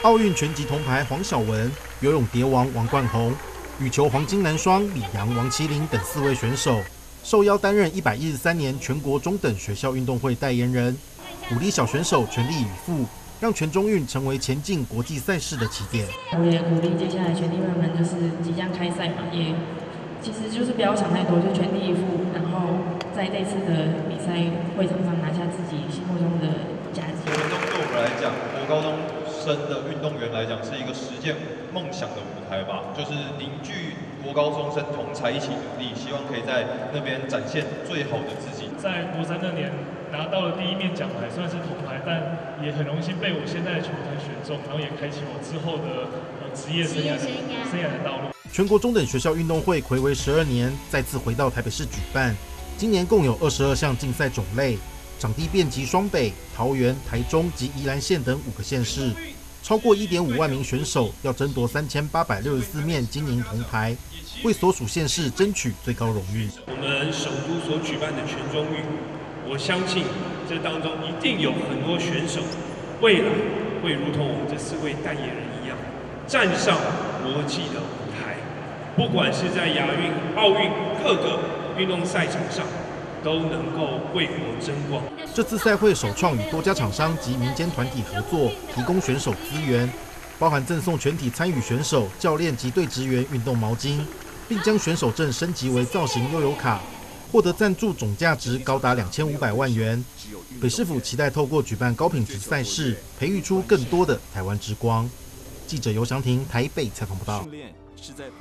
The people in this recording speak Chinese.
奥运拳击铜牌黄晓雯、游泳蝶王王冠宏、羽球黄金男双李洋、王麒麟等4位选手受邀担任113年全国中等学校运动会代言人，鼓励小选手全力以赴，让全中运成为前进国际赛事的起点。 我也鼓励接下来学弟妹们，就是即将开赛嘛，也其实就是不要想太多，就全力以赴，然后在这次的比赛会场上拿下自己心目中的佳绩。 运动对我们来讲，国高中生的运动员来讲，是一个实践梦想的舞台吧，就是凝聚国高中生同才一起努力，希望可以在那边展现最好的自己。 在国3那年拿到了第1面奖牌，虽然是铜牌，但也很荣幸被我现在的球团选中，然后也开启我之后的职业生涯的道路。 全国中等学校运动会睽违12年，再次回到台北市举办。今年共有22项竞赛种类，场地遍及双北、桃园、台中及宜兰县等5个县市，超过1.5万名选手要争夺3864面金银铜牌，为所属县市争取最高荣誉。 我们首都所举办的全中运，我相信这当中一定有很多选手，未来会如同我们这4位代言人一样，站上国际的舞台，不管是在亚运、奥运各个运动赛场上，都能够为国争光。 这次赛会首创与多家厂商及民间团体合作，提供选手资源，包含赠送全体参与选手、教练及队职员运动毛巾，并将选手证升级为造型悠游卡，获得赞助总价值高达2500万元。北市府期待透过举办高品质赛事，培育出更多的台湾之光。记者游祥庭台北采访报道。